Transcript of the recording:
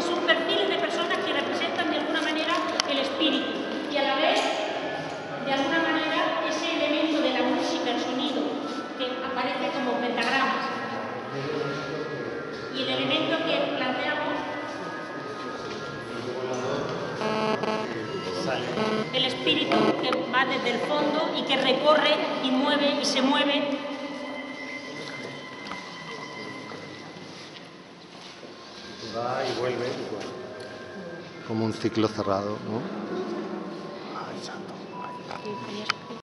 son perfiles de personas que representan de alguna manera el espíritu y a la vez, de alguna manera, ese elemento de la música, el sonido, que aparece como pentagramas. Y el elemento que planteamos, el espíritu que va desde el fondo y que recorre y mueve y se mueve. Va y vuelve, como un ciclo cerrado, ¿no?